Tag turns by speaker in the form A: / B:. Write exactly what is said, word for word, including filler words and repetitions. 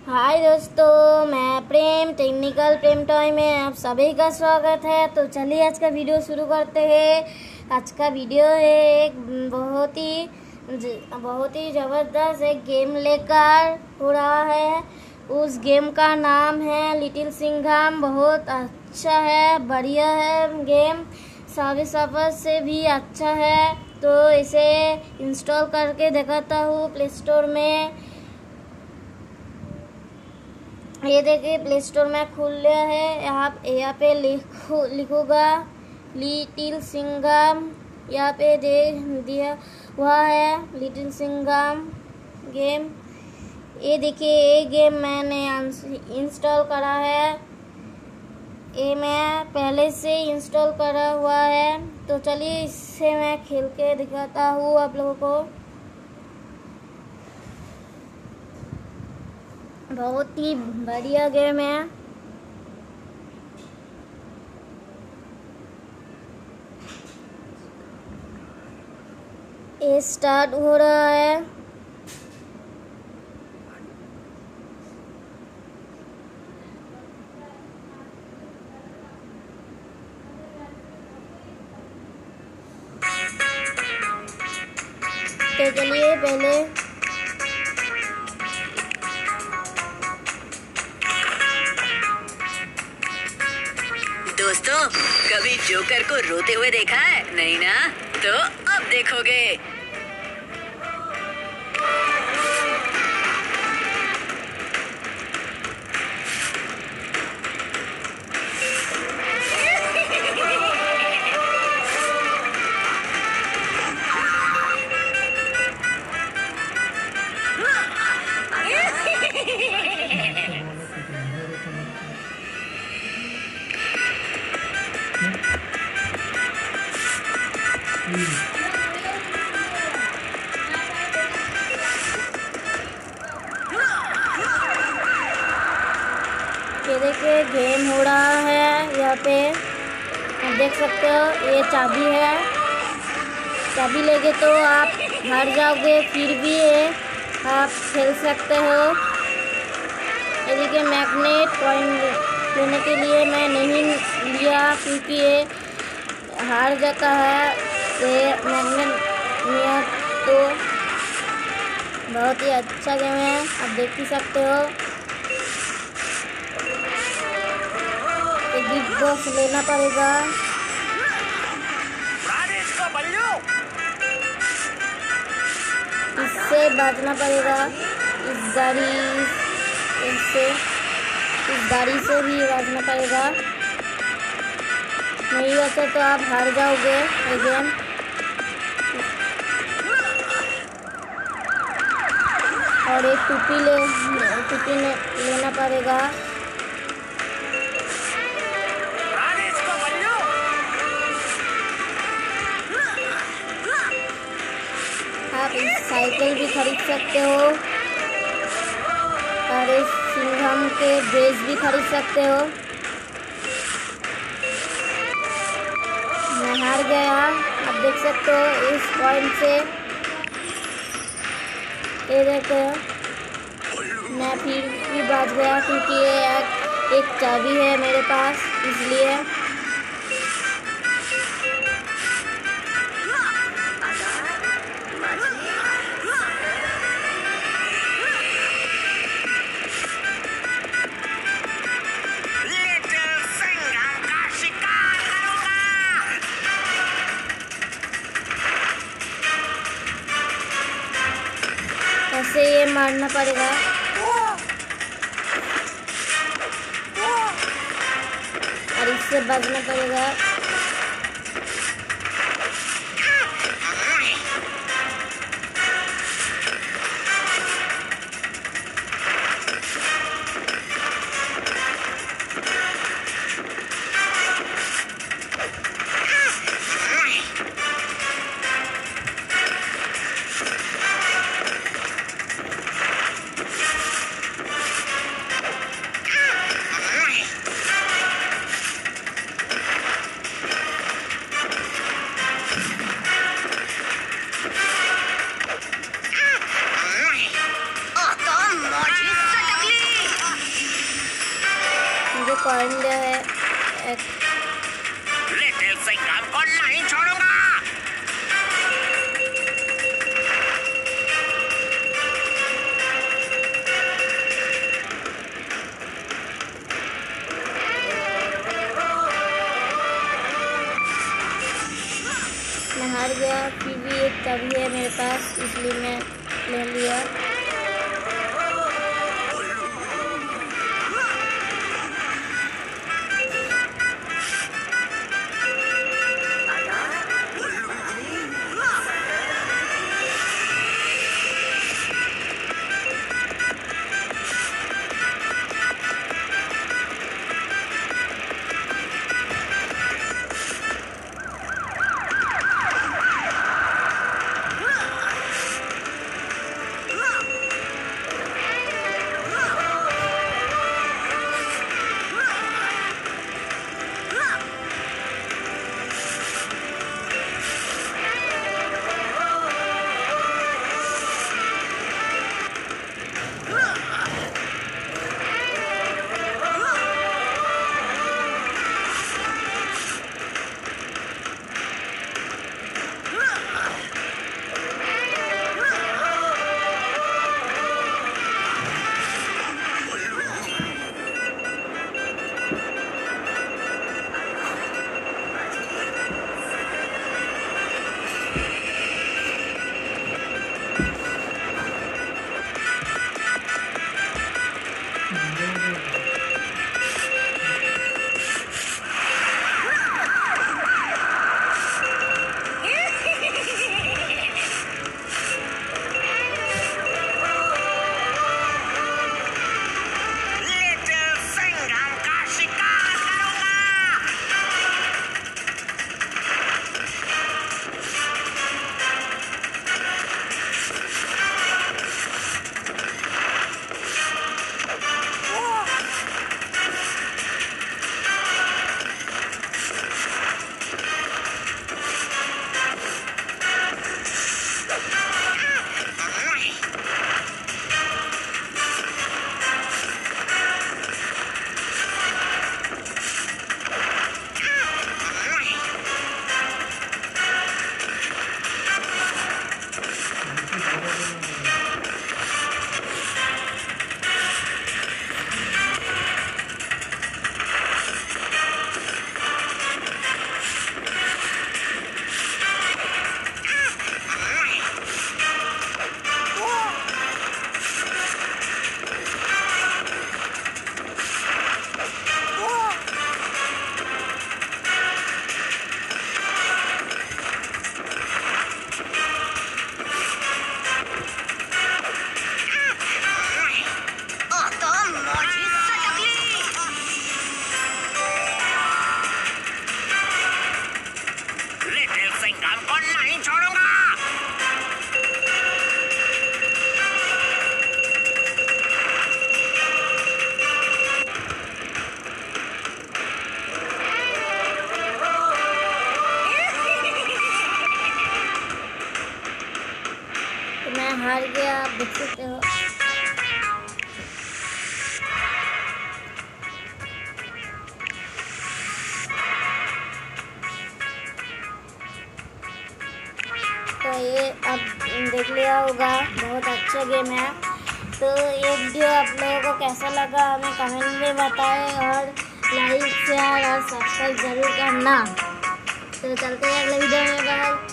A: हाय दोस्तों, मैं प्रेम टेक्निकल प्रेम टॉय में आप सभी का स्वागत है। तो चलिए आज का वीडियो शुरू करते हैं। आज का वीडियो है एक बहुत ही बहुत ही ज़बरदस्त एक गेम लेकर हो रहा है। उस गेम का नाम है लिटिल सिंघम। बहुत अच्छा है, बढ़िया है गेम, सभी सफर से भी अच्छा है। तो इसे इंस्टॉल करके दिखाता हूँ प्ले स्टोर में। ये देखिए प्ले स्टोर में खुल गया है। यहाँ यहाँ पे लिखो लिखूंगा लिटिल सिंघम। यहाँ पे दे दिया हुआ है लिटिल सिंघम गेम। ये देखिए ये गेम मैंने इंस्टॉल करा है। ये मैं पहले से इंस्टॉल करा हुआ है। तो चलिए इससे मैं खेल के दिखाता हूँ आप लोगों को। बहुत ही बढ़िया गेम है। ये स्टार्ट हो रहा है। तो चलिए पहले
B: दोस्तों, कभी जोकर को रोते हुए देखा है? नहीं ना? तो अब देखोगे।
A: ये देखिए गेम हो रहा है। यहाँ पे आप देख सकते हो ये चाबी है। चाबी लेके तो आप हार जाओगे, फिर भी ये आप खेल सकते हो। ये देखिए मैग्नेट पॉइंट लेने के लिए मैं नहीं लिया क्योंकि ये हार जाता है। ये मैग्नेट लिया तो बहुत ही अच्छा गेम है, आप देख ही सकते हो। बिग बॉस लेना पड़ेगा। इससे बचना पड़ेगा। इस गाड़ी इससे इस गाड़ी से भी बचना पड़ेगा। नहीं बचा तो आप हार जाओगे ये गेम। और एक टूपी ले टूपी ले, लेना पड़ेगा। आप इस साइकिल भी खरीद सकते हो और इस सिंघम के ड्रेस भी खरीद सकते हो। मैं हार गया, आप देख सकते हो इस पॉइंट से। ये देखो मैं फिर भी बच गया क्योंकि ये एक, एक चाबी है मेरे पास, इसलिए। ऐसे ये मारना पड़ेगा और इससे बचना पड़ेगा। पॉइंट है एक।
B: लिटिल सिंघम को नहीं छोड़ूंगा।
A: मैं हार गया, फिर भी एक चाबी है मेरे पास, इसलिए मैं ले लिया। मैं हार गया, आप देख सकते हो। तो ये आप देख लिया होगा, बहुत अच्छा गेम है। तो ये वीडियो आप लोगों को कैसा लगा हमें कमेंट में बताएं और लाइक शेयर और सब्सक्राइब जरूर करना। तो चलते हैं अगले वीडियो में, बाय।